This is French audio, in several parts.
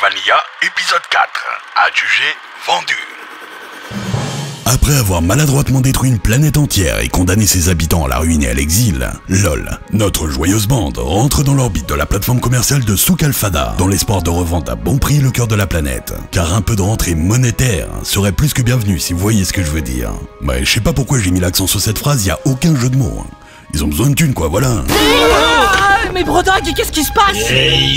Vanilla, épisode 4. Adjugé, vendu. Après avoir maladroitement détruit une planète entière et condamné ses habitants à la ruine et à l'exil, LOL, notre joyeuse bande, rentre dans l'orbite de la plateforme commerciale de Souk Al-Fada, dans l'espoir de revendre à bon prix le cœur de la planète. Car un peu de rentrée monétaire serait plus que bienvenu, si vous voyez ce que je veux dire. Mais je sais pas pourquoi j'ai mis l'accent sur cette phrase, y a aucun jeu de mots. Ils ont besoin de thunes quoi, voilà. Mais Brodog, qu'est-ce qui se passe?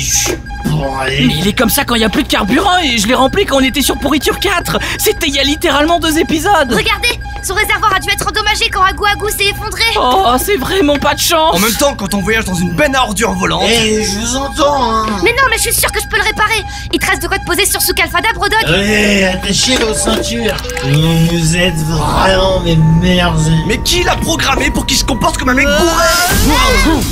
Mais il est comme ça quand il y a plus de carburant et je l'ai rempli quand on était sur Pourriture 4. C'était il y a littéralement 2 épisodes. Regardez, son réservoir a dû être endommagé quand Agou Agou s'est effondré. Oh, c'est vraiment pas de chance. En même temps, quand on voyage dans une benne à ordures volante... Je vous entends, hein. Mais non, mais je suis sûre que je peux le réparer. Il te reste de quoi te poser sur Souk Al-Fada, Brodog. Oui, attachez vos ceintures. Vous êtes vraiment mes meilleurs amis. Mais qui l'a programmé pour qu'il se comporte comme un mec bourré?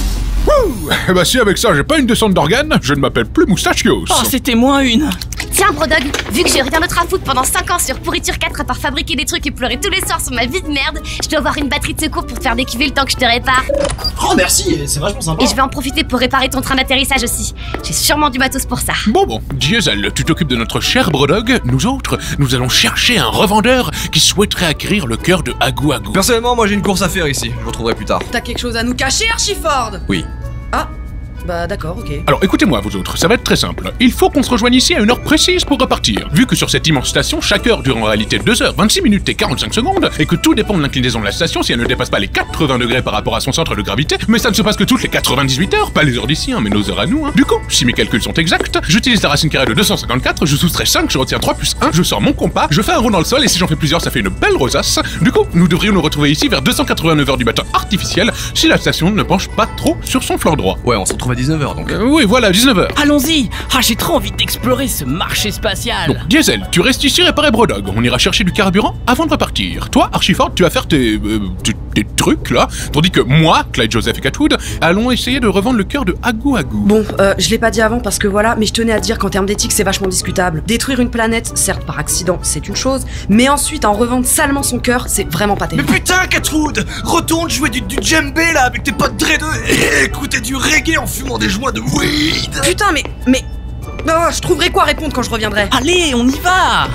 Eh bah si avec ça j'ai pas une descente d'organes, je ne m'appelle plus Moustachios. Oh, c'était moins une. Tiens, Brodog, vu que j'ai rien d'autre à foutre pendant 5 ans sur Pourriture 4 à part fabriquer des trucs et pleurer tous les soirs sur ma vie de merde, je dois avoir une batterie de secours pour te faire décuver le temps que je te répare. Oh merci, c'est vachement sympa. Et je vais en profiter pour réparer ton train d'atterrissage aussi. J'ai sûrement du matos pour ça. Bon, Diesel, tu t'occupes de notre cher Brodog. Nous autres, nous allons chercher un revendeur qui souhaiterait acquérir le cœur de Agou Agou. Personnellement, moi j'ai une course à faire ici, je vous retrouverai plus tard. T'as quelque chose à nous cacher, Archiford? Oui. Ah, bah d'accord, ok. Alors écoutez-moi vous autres, ça va être très simple. Il faut qu'on se rejoigne ici à une heure précise pour repartir. Vu que sur cette immense station, chaque heure dure en réalité 2 heures, 26 minutes et 45 secondes, et que tout dépend de l'inclinaison de la station si elle ne dépasse pas les 80 degrés par rapport à son centre de gravité, mais ça ne se passe que toutes les 98 heures, pas les heures d'ici, mais nos heures à nous. Du coup, si mes calculs sont exacts, j'utilise la racine carrée de 254, je soustrais 5, je retiens 3 plus 1, je sors mon compas, je fais un rond dans le sol, et si j'en fais plusieurs, ça fait une belle rosace. Du coup, nous devrions nous retrouver ici vers 289 heures du matin artificiel, si la station ne penche pas trop sur son flanc droit. Ouais, on se retrouve à 19h donc. Oui, voilà, 19h. Allons-y. Ah, j'ai trop envie d'explorer ce marché spatial. Bon, Diesel, tu restes ici réparer Brodog. On ira chercher du carburant avant de repartir. Toi, Archiford, tu vas faire tes trucs là, tandis que moi, Clyde Joseph et Catwood, allons essayer de revendre le cœur de Agou Agou. Bon, je l'ai pas dit avant parce que voilà, mais je tenais à dire qu'en termes d'éthique, c'est vachement discutable. Détruire une planète, certes par accident, c'est une chose, mais ensuite en revendre salement son cœur, c'est vraiment pas Mais terrible. putain, Catwood, retourne jouer du djembé là avec tes potes dreadeux et écouter du reggae en fumant des joints de weed. Putain, mais... Oh, je trouverai quoi répondre quand je reviendrai. Allez, on y va.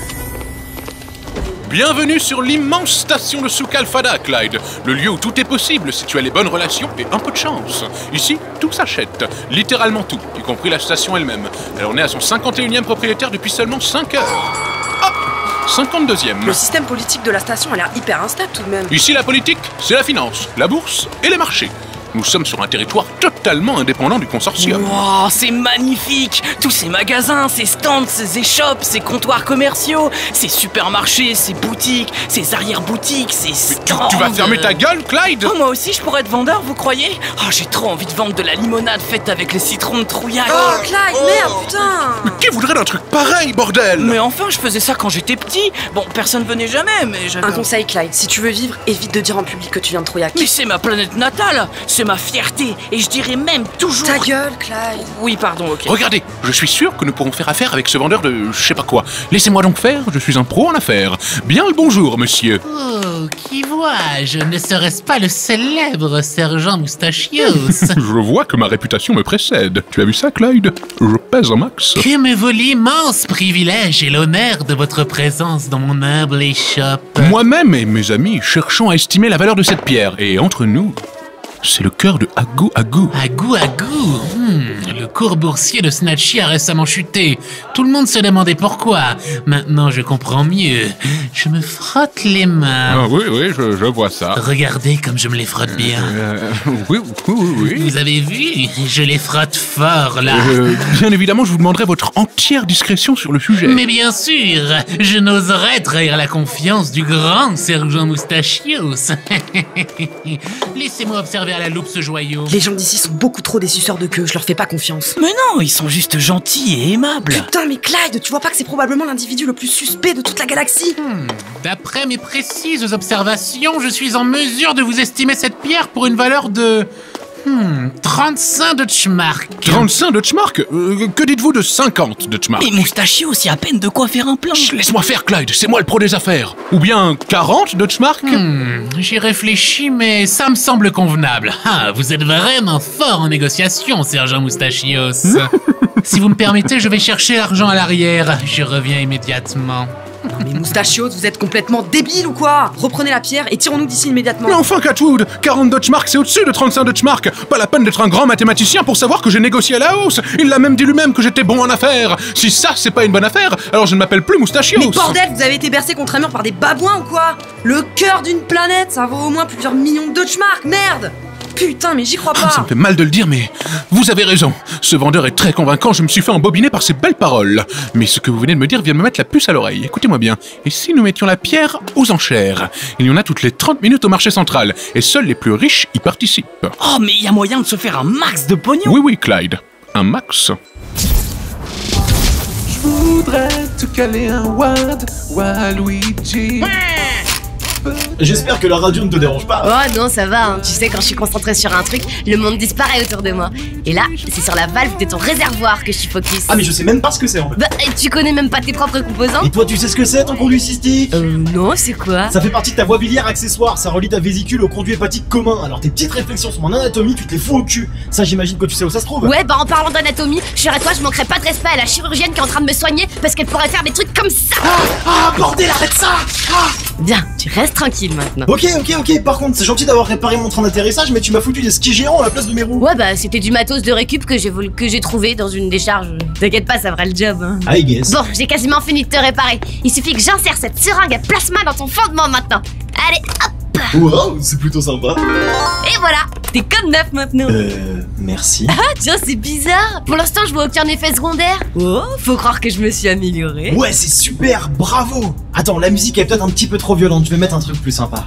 Bienvenue sur l'immense station de Souk Al-Fada, Clyde. Le lieu où tout est possible si tu as les bonnes relations et un peu de chance. Ici, tout s'achète. Littéralement tout, y compris la station elle-même. Elle en est à son 51e propriétaire depuis seulement 5 heures. Ah, 52e. Le système politique de la station a l'air hyper instable tout de même. Ici, la politique, c'est la finance, la bourse et les marchés. Nous sommes sur un territoire totalement indépendant du consortium. Wow, c'est magnifique. Tous ces magasins, ces stands, ces échoppes, ces comptoirs commerciaux, ces supermarchés, ces boutiques, ces arrière-boutiques, ces stands. Tu vas fermer ta gueule, Clyde? Oh, moi aussi je pourrais être vendeur, vous croyez? Oh, j'ai trop envie de vendre de la limonade faite avec les citrons de Trouillac. Oh, Clyde, merde, putain. Qui voudrait d'un truc pareil, bordel? Mais enfin, je faisais ça quand j'étais petit. Bon, personne venait jamais, mais j'avais... Un conseil, Clyde, si tu veux vivre, évite de dire en public que tu viens de Trouillac. Mais c'est ma planète natale, c'est ma fierté, et je dirais même toujours... Ta gueule, Clyde. Oui, pardon, ok. Regardez, je suis sûr que nous pourrons faire affaire avec ce vendeur de je sais pas quoi. Laissez-moi donc faire, je suis un pro en affaires. Bien le bonjour, monsieur. Oh, qui vois-je? Ne serait-ce pas le célèbre sergent Moustachios? Je vois que ma réputation me précède. Tu as vu ça, Clyde? Je pèse un max. Que me vaut l'immense privilège et l'honneur de votre présence dans mon humble échoppe? Moi-même et mes amis cherchons à estimer la valeur de cette pierre. Et entre nous... c'est le cœur de Agou Agou. Agou Agou. Le cours boursier de Snatchy a récemment chuté. Tout le monde se demandait pourquoi. Maintenant, je comprends mieux. Je me frotte les mains. Ah oui, je vois ça. Regardez comme je me les frotte bien. Oui. Vous avez vu? Je les frotte fort, là. Bien évidemment, je vous demanderai votre entière discrétion sur le sujet. Mais bien sûr, je n'oserais trahir la confiance du grand sergent Moustachios. Laissez-moi observer à la loupe ce joyau. Les gens d'ici sont beaucoup trop des suceurs de queue, je leur fais pas confiance. Mais non, ils sont juste gentils et aimables. Putain, mais Clyde, tu vois pas que c'est probablement l'individu le plus suspect de toute la galaxie? D'après mes précises observations, je suis en mesure de vous estimer cette pierre pour une valeur de... 35 Deutschmark. 35 Deutschmark? Que dites-vous de 50 Deutschmark? Et Moustachios, il y a à peine de quoi faire un plan. Laisse-moi faire, Clyde, c'est moi le pro des affaires. Ou bien 40 Deutschmark? J'y réfléchis, mais ça me semble convenable. Ah, vous êtes vraiment fort en négociation, sergent Moustachios. Si vous me permettez, je vais chercher l'argent à l'arrière. Je reviens immédiatement. Non mais Moustachios, vous êtes complètement débile ou quoi? Reprenez la pierre et tirons-nous d'ici immédiatement. Mais enfin, Catwood, 40 Deutschmark, c'est au-dessus de 35 Deutschmark. Pas la peine d'être un grand mathématicien pour savoir que j'ai négocié à la hausse. Il l'a même dit lui-même que j'étais bon en affaires. Si ça, c'est pas une bonne affaire, alors je ne m'appelle plus Moustachios. Mais bordel, vous avez été bercé contre un mur par des babouins ou quoi? Le cœur d'une planète, ça vaut au moins plusieurs millions de Deutschmark, merde! Putain, mais j'y crois pas. Ça me fait mal de le dire, mais vous avez raison. Ce vendeur est très convaincant, je me suis fait embobiner par ses belles paroles. Mais ce que vous venez de me dire vient me mettre la puce à l'oreille. Écoutez-moi bien. Et si nous mettions la pierre aux enchères? Il y en a toutes les 30 minutes au marché central, et seuls les plus riches y participent. Oh, mais il y a moyen de se faire un max de pognon. Oui, Clyde. Un max. Je voudrais te caler un Waluigi. J'espère que la radio ne te dérange pas. Oh non, ça va, hein. Tu sais, quand je suis concentrée sur un truc, le monde disparaît autour de moi. Et là, c'est sur la valve de ton réservoir que je suis focus. Ah mais je sais même pas ce que c'est en fait. Bah, tu connais même pas tes propres composants? Et toi tu sais ce que c'est ton conduit cystique? Non, c'est quoi? Ça fait partie de ta voie biliaire accessoire, ça relie ta vésicule au conduit hépatique commun. Alors tes petites réflexions sur mon anatomie, tu te les fous au cul. Ça j'imagine que tu sais où ça se trouve. Ouais, bah en parlant d'anatomie, je serais toi, je manquerais pas de respect à la chirurgienne qui est en train de me soigner parce qu'elle pourrait faire des trucs comme ça. Ah bordel, arrête ça. Bien, tu restes tranquille maintenant. Ok, par contre c'est gentil d'avoir réparé mon train d'atterrissage, mais tu m'as foutu des skis géants à la place de mes roues. Ouais bah c'était du matos de récup que j'ai trouvé dans une décharge. T'inquiète pas, ça fera le job, hein. I guess. Bon, j'ai quasiment fini de te réparer. Il suffit que j'insère cette seringue à plasma dans ton fondement maintenant. Allez, hop. Wow, c'est plutôt sympa. Et voilà, t'es comme neuf maintenant. Merci. Ah tiens, c'est bizarre. Pour l'instant, je vois aucun effet secondaire. Oh, faut croire que je me suis améliorée. Ouais, c'est super, bravo. Attends, la musique est peut-être un petit peu trop violente, je vais mettre un truc plus sympa.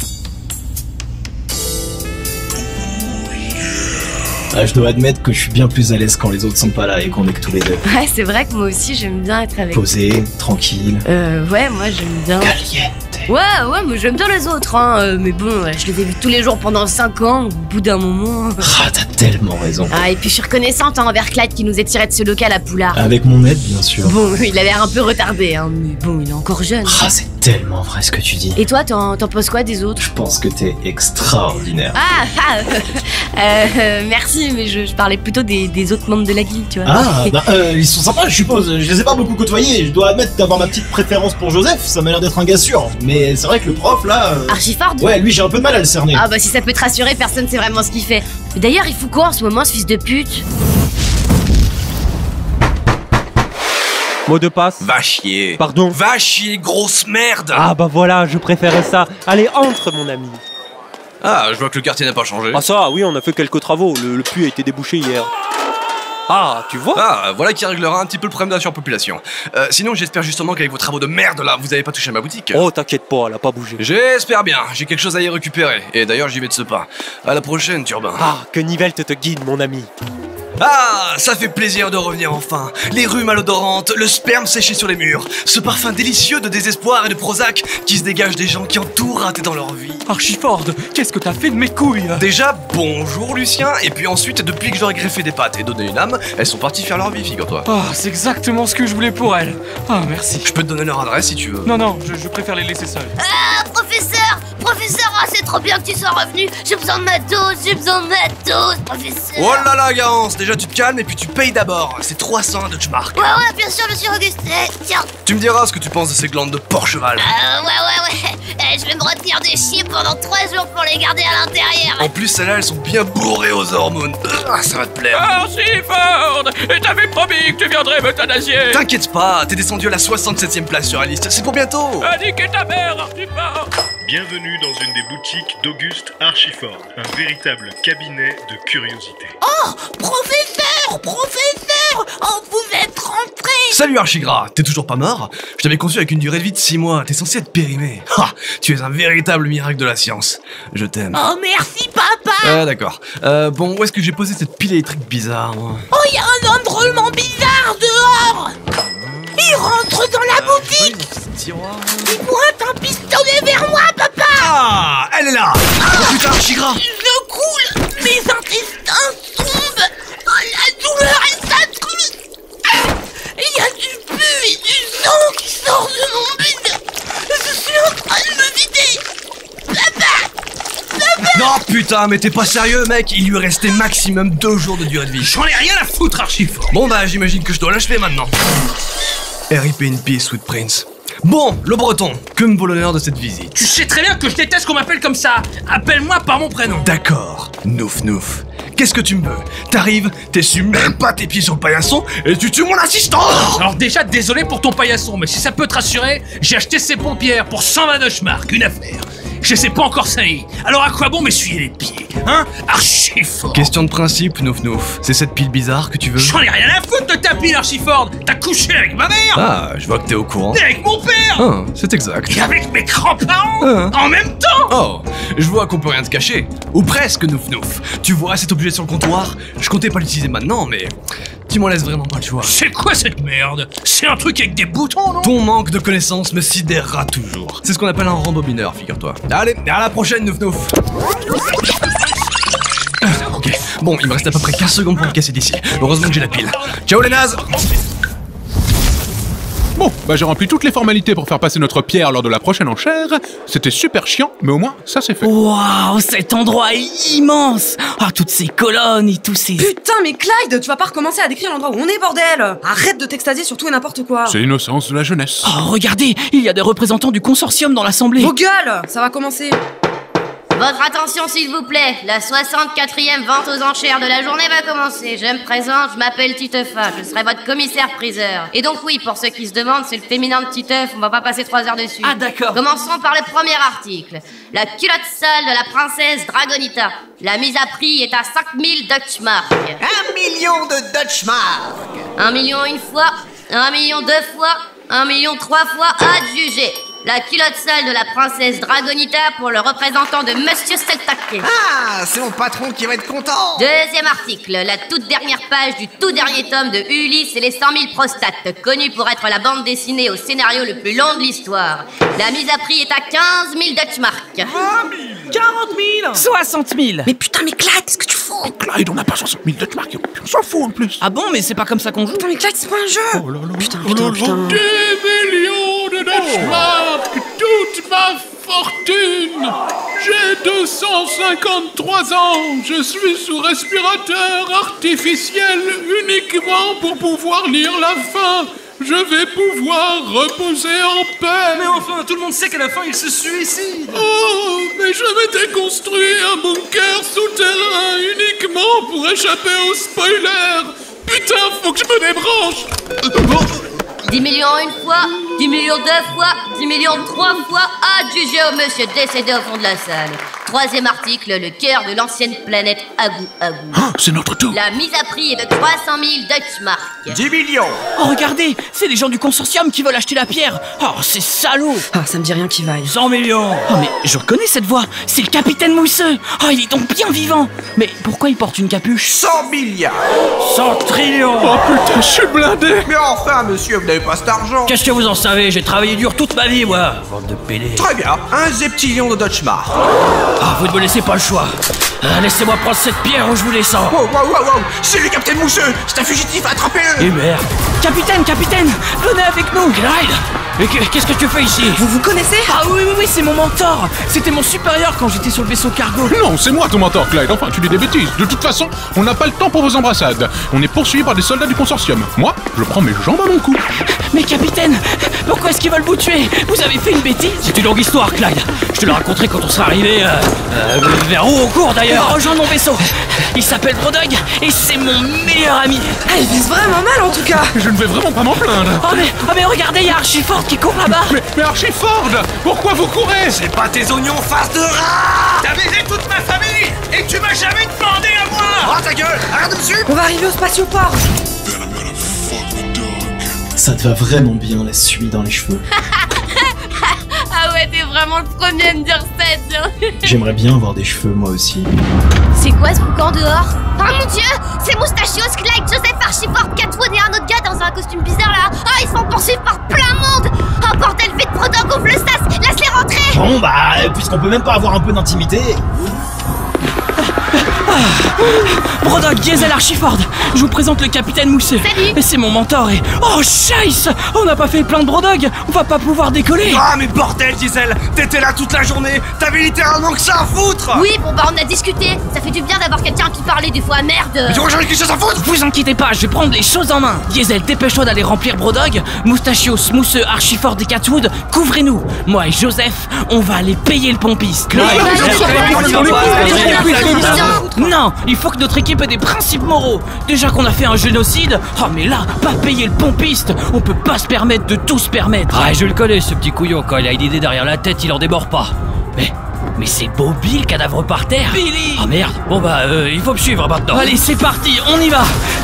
Ah, je dois admettre que je suis bien plus à l'aise quand les autres sont pas là et qu'on est que tous les deux. Ouais, c'est vrai que moi aussi j'aime bien être avec. Posé, tranquille. Ouais, moi j'aime bien. Caliente. Ouais, moi j'aime bien les autres, hein. Mais bon, je les ai vus tous les jours pendant 5 ans. Au bout d'un moment. Ah, t'as tellement raison. Ah, et puis je suis reconnaissante envers Clyde qui nous est tiré de ce local à Poulard. Avec mon aide, bien sûr. Bon, il a l'air un peu retardé, hein. Mais bon, il est encore jeune. Ah, c'est tellement vrai ce que tu dis. Et toi, t'en penses quoi des autres? Je pense que t'es extraordinaire. Merci, mais je parlais plutôt des autres membres de la guilde, tu vois. Ah, bah, ils sont sympas, je suppose. Je les ai pas beaucoup côtoyés. Je dois admettre d'avoir ma petite préférence pour Joseph. Ça m'a l'air d'être un gars sûr. Mais c'est vrai que le prof, là... Archiford? Ouais, lui, j'ai un peu de mal à le cerner. Ah bah si ça peut te rassurer, personne sait vraiment ce qu'il fait. D'ailleurs, il fout quoi en ce moment, ce fils de pute? Mot de passe. Va chier. Pardon. Va chier, grosse merde. Ah bah voilà, je préférais ça. Allez, entre mon ami. Ah, je vois que le quartier n'a pas changé. Ah ça, oui, on a fait quelques travaux. Le puits a été débouché hier. Ah, tu vois? Ah, voilà qui réglera un petit peu le problème de la surpopulation. Sinon, j'espère justement qu'avec vos travaux de merde là, vous avez pas touché à ma boutique. Oh, t'inquiète pas, elle a pas bougé. J'espère bien, j'ai quelque chose à y récupérer. Et d'ailleurs, j'y vais de ce pas. À la prochaine, Turbin. Ah, que Nivelt te guide, mon ami. Ah, ça fait plaisir de revenir enfin. Les rues malodorantes, le sperme séché sur les murs, ce parfum délicieux de désespoir et de Prozac qui se dégage des gens qui ont tout raté dans leur vie. Archiford, qu'est-ce que t'as fait de mes couilles? Déjà, bonjour Lucien, et puis ensuite, depuis que j'aurais greffé des pattes et donné une âme, elles sont parties faire leur vie, figure-toi. Ah, c'est exactement ce que je voulais pour elles. Ah, merci. Je peux te donner leur adresse si tu veux. Non, je préfère les laisser seuls. Ah, professeur, c'est trop bien que tu sois revenu. J'ai besoin de matos, professeur. Oh là là, Garance, déjà tu te calmes et puis tu payes d'abord. C'est 300 Deutschmark. Ouais, bien sûr, monsieur Augustin. Tiens. Tu me diras ce que tu penses de ces glandes de porc-cheval. Ouais. Je vais me retenir des chiens pendant 3 jours pour les garder à l'intérieur. En plus, celles-là, elles sont bien bourrées aux hormones. Ah, ça va te plaire. Archiford, et t'avais promis que tu viendrais m'euthanasier. T'inquiète pas, t'es descendu à la 67e place sur la liste. C'est pour bientôt. Niquer ta mère, Archiford. Bienvenue dans une des boutiques d'Auguste Archiford, un véritable cabinet de curiosité. Oh, professeur, vous êtes rentré. Salut Archigras, t'es toujours pas mort? Je t'avais conçu avec une durée de vie de 6 mois, t'es censé être périmé. Ha, tu es un véritable miracle de la science. Je t'aime. Oh, merci papa. Ah d'accord. Bon, où est-ce que j'ai posé cette pile électrique bizarre, moi? Oh, il y a un homme drôlement bizarre dehors. Il rentre dans la boutique. Il pointe un pistolet vers moi, papa. Ah, elle est là. Oh putain, Archigras. Je coule, mes intestins tombent. Oh, la douleur est satruste. Il y a du pu et du sang qui sort de mon bide. Je suis en train de me vider. Papa. Non, putain, mais t'es pas sérieux, mec? Il lui restait maximum 2 jours de durée de vie. J'en ai rien à foutre, Archifort. Bon bah, j'imagine que je dois l'achever maintenant. R.I.P. in peace, Sweet Prince. Bon, le breton, que me vaut l'honneur de cette visite? Tu sais très bien que je déteste qu'on m'appelle comme ça. Appelle-moi par mon prénom. D'accord, Nouf Nouf. Qu'est-ce que tu me veux? T'arrives, t'essuies même pas tes pieds sur le paillasson et tu tues mon assistant! Alors déjà, désolé pour ton paillasson, mais si ça peut te rassurer, j'ai acheté ces pompières pour 120 Deutschmark, une affaire. Je sais pas encore sali. Alors à quoi bon m'essuyer les pieds? Hein? Archifort. Question de principe, Nouf Nouf. C'est cette pile bizarre que tu veux? J'en ai rien à foutre de ta pile, Archiford. T'as couché avec ma mère. Ah, je vois que t'es au courant. Et avec mon père. Ah, c'est exact. Et avec mes grands-parents. En même temps. Oh, je vois qu'on peut rien te cacher. Ou presque, Nouf Nouf. Tu vois cet objet sur le comptoir? Je comptais pas l'utiliser maintenant, mais tu m'en laisses vraiment pas le choix. C'est quoi cette merde? C'est un truc avec des boutons, non? Ton manque de connaissances me sidérera toujours. C'est ce qu'on appelle un rembobineur, figure-toi. Allez, à la prochaine, Nouf Nouf. Ok, bon, il me reste à peu près 15 secondes pour me casser d'ici. Heureusement que j'ai la pile. Ciao les nazes. Bon, bah j'ai rempli toutes les formalités pour faire passer notre pierre lors de la prochaine enchère. C'était super chiant, mais au moins, ça c'est fait. Waouh, cet endroit est immense. Ah, toutes ces colonnes et tous ces... Putain, mais Clyde, tu vas pas recommencer à décrire l'endroit où on est, bordel! Arrête de t'extasier sur tout et n'importe quoi. C'est l'innocence de la jeunesse. Oh, regardez, il y a des représentants du consortium dans l'assemblée. Vos gueules, ça va commencer. Votre attention s'il vous plaît, la 64e vente aux enchères de la journée va commencer. Je me présente, je m'appelle Titeufin, je serai votre commissaire-priseur. Et donc oui, pour ceux qui se demandent, c'est le féminin de Titeuf, on va pas passer 3 heures dessus. Ah d'accord. Commençons par le premier article. La culotte sale de la princesse Dragonita. La mise à prix est à 5000 Deutschmark. 1 million de Deutschmark. 1 million une fois, 1 million 2 fois, 1 million 3 fois, adjugé. La culotte sale de la princesse Dragonita pour le représentant de Monsieur Seltake. Ah, c'est mon patron qui va être content. Deuxième article, la toute dernière page du tout dernier tome de Ulysse et les 100 000 prostates, connu pour être la bande dessinée au scénario le plus long de l'histoire. La mise à prix est à 15 000 Deutschmark. 20 000 40 000 60 000. Mais putain, mais Clyde, qu'est-ce que tu fous? Clyde, on n'a pas 60 000 Deutschmark, on s'en fout en plus. Ah bon, mais c'est pas comme ça qu'on joue? Putain, mais Clyde, c'est pas un jeu. Oh là là. Putain. 10 millions de Deutschmark, toute ma fortune. J'ai 253 ans, je suis sous respirateur artificiel uniquement pour pouvoir lire la fin. Je vais pouvoir reposer en paix. Mais enfin, tout le monde sait qu'à la fin, il se suicide. Oh, mais je m'étais construit un bunker souterrain uniquement pour échapper aux spoilers. Putain, faut que je me débranche. 10 millions une fois, 10 millions 2 fois, 10 millions 3 fois, adjugé au monsieur décédé au fond de la salle. Troisième article, le cœur de l'ancienne planète Agou Agou. Ah, c'est notre tour. La mise à prix est de 300 000 Deutschmark. 10 millions. Oh, regardez, c'est les gens du consortium qui veulent acheter la pierre. Oh, c'est salaud. Ah, ça me dit rien qui vaille. 100 millions. Oh, mais je reconnais cette voix. C'est le capitaine Mousseux. Oh, il est donc bien vivant. Mais pourquoi il porte une capuche? 100 milliards. 100 trillions. Oh putain, je suis blindé. Mais enfin, monsieur, vous n'avez pas cet argent. Qu'est-ce que vous en savez? J'ai travaillé dur toute ma vie, moi. Bande de pédés. Très bien, un zeptillion de Deutschmark. Ah, vous ne me laissez pas le choix. Laissez-moi prendre cette pierre ou je vous descends. Oh, wow, c'est le capitaine Mousseux. C'est un fugitif, attrapez-le. Et merde. Capitaine, venez avec nous. Clyde. Mais qu'est-ce que tu fais ici? Vous connaissez? Ah oui, c'est mon mentor. C'était mon supérieur quand j'étais sur le vaisseau cargo. Non, c'est moi ton mentor, Clyde. Enfin, tu dis des bêtises. De toute façon, on n'a pas le temps pour vos embrassades. On est poursuivi par des soldats du consortium. Moi, je prends mes jambes à mon cou. Mais capitaine, pourquoi est-ce qu'ils veulent vous tuer? Vous avez fait une bêtise? C'est une longue histoire, Clyde. Je te la raconterai quand on sera arrivé vers où on court d'ailleurs. Rejoins mon vaisseau. Il s'appelle Brodog et c'est mon meilleur ami. Ah, il vise vraiment mal en tout cas. Je ne vais vraiment pas m'en plaindre. Oh mais regardez, il y a Archiford qui court là-bas. Mais Archiford, pourquoi vous courez? C'est pas tes oignons face de rat. T'as baisé toute ma famille et tu m'as jamais demandé à moi. Oh ta gueule, arrête de me suivre. On va arriver au spatioport. Ça te va vraiment bien la suie dans les cheveux. Ah ouais, t'es vraiment le premier à me dire ça. J'aimerais bien avoir des cheveux moi aussi. C'est quoi ce boucan dehors? Oh mon dieu, c'est Moustachios, Clyde, Joseph, Archiford, Catwood et un autre gars dans un costume bizarre là. Oh, ils se font poursuivre par plein de monde. Oh bordel, vite Brodog, ouvre le sas, laisse-les rentrer. Bon bah, puisqu'on peut même pas avoir un peu d'intimité. Brodog, Diesel, Archiford, je vous présente le capitaine Mousseux. Salut. Et c'est mon mentor et... Oh, scheisse! On n'a pas fait le plan de Brodog, on va pas pouvoir décoller. Ah mais bordel Diesel, t'étais là toute la journée, t'avais littéralement que ça à foutre. Oui, bon bah on a discuté. Ça fait du bien d'avoir quelqu'un qui parlait des fois, merde. Mais tu vois j'en ai quelque chose à foutre. Vous inquiétez pas, je vais prendre les choses en main. Diesel, dépêche-toi d'aller remplir Brodog. Moustachios, Mousseux, Archiford et Catwood, couvrez-nous. Moi et Joseph, on va aller payer le pompiste. Non, il faut que notre équipe ait des principes moraux. Déjà qu'on a fait un génocide, oh mais là, pas payer le pompiste, on peut pas se permettre de tout se permettre. Ah, je le connais ce petit couillon, quand il a une idée derrière la tête, il en déborde pas. Mais c'est Bobby le cadavre par terre. Billy. Oh merde, bon bah il faut me suivre maintenant. Allez, c'est parti, on y va.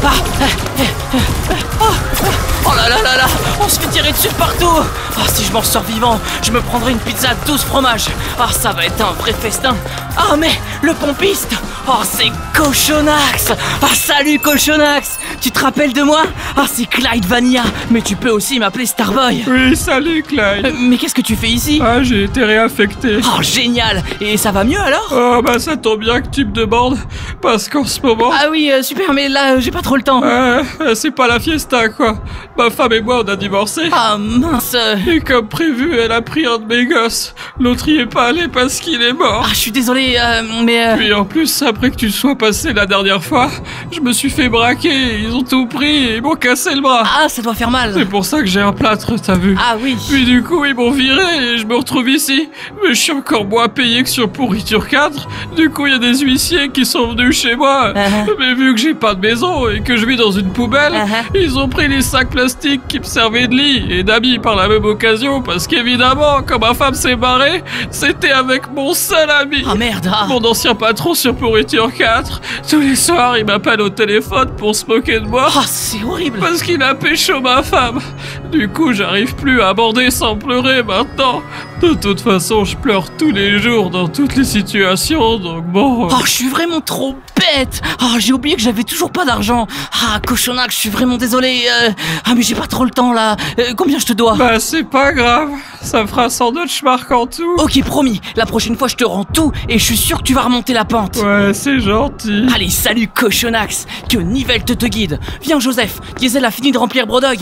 Oh là là là là, on se fait tirer dessus partout. Ah, si je m'en sors vivant, je me prendrai une pizza 12 fromages. Ah, ça va être un vrai festin. Ah, mais le pompiste. Oh, c'est Cochonax. Ah, salut Cochonax. Tu te rappelles de moi? Ah, c'est Clyde Vanilla. Mais tu peux aussi m'appeler Starboy. Oui, salut Clyde. Mais qu'est-ce que tu fais ici? Ah, j'ai été réaffecté. Oh, génial. Et ça va mieux alors? Oh, bah ça tombe bien que tu me demandes, parce qu'en ce moment... Ah oui, super, mais là, j'ai pas trop le temps. C'est pas la fiesta, quoi. Ma femme et moi, on a divorcé. Ah, mince. Et comme prévu, elle a pris un de mes gosses. L'autre y est pas allé parce qu'il est mort. Ah, je suis désolé, mais... Puis en plus, après que tu sois passé la dernière fois, je me suis fait braquer, ils ont tout pris et ils m'ont cassé le bras. Ah, ça doit faire mal. C'est pour ça que j'ai un plâtre, t'as vu. Ah oui. Puis du coup, ils m'ont viré et je me retrouve ici. Mais je suis encore moins payé que sur Pourriture 4. Du coup, il y a des huissiers qui sont venus chez moi. Mais vu que j'ai pas de maison et que je vis dans une poubelle, ils ont pris les sacs plastiques qui me servaient de lit et d'habits par la même occasion. Parce qu'évidemment, quand ma femme s'est barrée, c'était avec mon seul ami. Ah merde. Mon ancien patron sur Pourriture 4. Tous les soirs, il m'appelle au téléphone pour se moquer de moi. Ah, c'est horrible. Parce qu'il a pécho ma femme. Du coup, j'arrive plus à aborder sans pleurer maintenant. De toute façon, je pleure tous les jours dans toutes les situations, donc bon... Oh, je suis vraiment trop bête. Oh, j'ai oublié que j'avais toujours pas d'argent. Ah, Cochonax, je suis vraiment désolé. Ah, mais j'ai pas trop le temps, là. Combien je te dois? Bah, c'est pas grave. Ça fera 100 Deutschmark en tout. Ok, promis. La prochaine fois, je te rends tout et je suis sûr que tu vas remonter la pente. Ouais, c'est gentil. Allez, salut, Cochonax. Que Nivelle te guide. Viens, Joseph. Diesel a fini de remplir Brodog.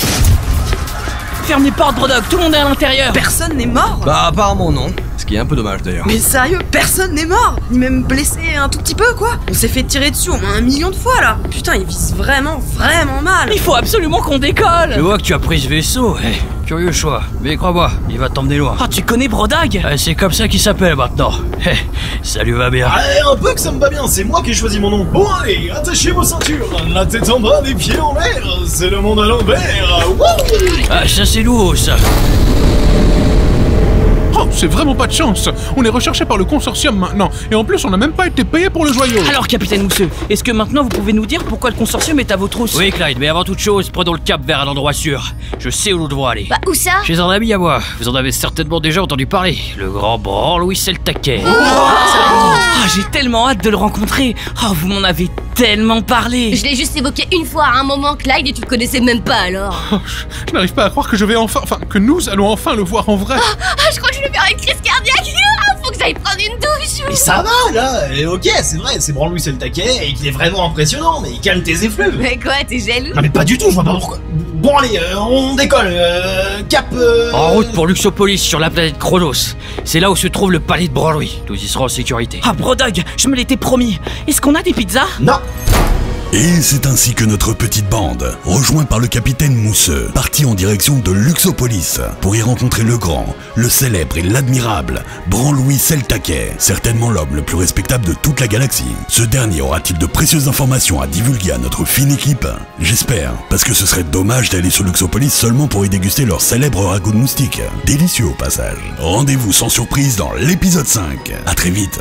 Ferme les portes, Brodog, tout le monde est à l'intérieur. Personne n'est mort? Bah apparemment non, ce qui est un peu dommage d'ailleurs. Mais sérieux, personne n'est mort? Ni même blessé un tout petit peu, quoi? On s'est fait tirer dessus au moins 1 million de fois, là. Putain, ils visent vraiment, vraiment mal. Il faut absolument qu'on décolle. Je vois que tu as pris ce vaisseau, curieux choix. Mais crois-moi, il va t'emmener loin. Ah, tu connais Brodog? C'est comme ça qu'il s'appelle maintenant. Ça lui va bien. Allez, un peu que ça me va bien, c'est moi qui ai choisi mon nom. Bon allez, attachez vos ceintures, la tête en bas, les pieds en l'air, c'est le monde à l'envers. Wouh! Ah, ça c'est nouveau, ça. Oh, c'est vraiment pas de chance. On est recherché par le consortium maintenant. Et en plus, on n'a même pas été payé pour le joyau. Alors, capitaine Mousseux, est-ce que maintenant vous pouvez nous dire pourquoi le consortium est à vos trousses? Oui, Clyde, mais avant toute chose, prenons le cap vers un endroit sûr. Je sais où nous devons aller. Bah, où ça? Chez un ami à moi. Vous en avez certainement déjà entendu parler. Le grand Branlouis Seltaquet. Ah, j'ai tellement hâte de le rencontrer. Oh, vous m'en avez tellement parlé. Je l'ai juste évoqué une fois à un moment, Clyde, et tu le connaissais même pas alors. Oh, je n'arrive pas à croire que je vais enfin... que nous allons enfin le voir en vrai. Je crois que je vais faire une crise cardiaque. Faut que j'aille prendre une douche. Mais ça va là, ok, c'est vrai, c'est Branlouis c'est le taquet et qu'il est vraiment impressionnant, mais calme tes effluves. Mais quoi, t'es jaloux? Non mais pas du tout, je vois pas pourquoi. Bon allez, on décolle, cap... En route pour Luxopolis sur la planète Chronos. C'est là où se trouve le palais de Branlouis. Nous y serons en sécurité. Ah, Brodog, je me l'étais promis. Est-ce qu'on a des pizzas? Non. Et c'est ainsi que notre petite bande, rejoint par le capitaine Mousseux, partit en direction de Luxopolis pour y rencontrer le grand, le célèbre et l'admirable Branlouis Seltaquet, certainement l'homme le plus respectable de toute la galaxie. Ce dernier aura-t-il de précieuses informations à divulguer à notre fine équipe? J'espère, parce que ce serait dommage d'aller sur Luxopolis seulement pour y déguster leur célèbre ragoût de moustique. Délicieux au passage. Rendez-vous sans surprise dans l'épisode 5. À très vite.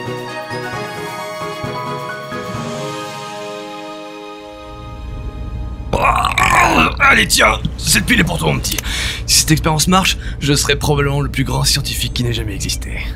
Allez tiens, cette pile est pour toi mon petit. Si cette expérience marche, je serai probablement le plus grand scientifique qui n'ait jamais existé.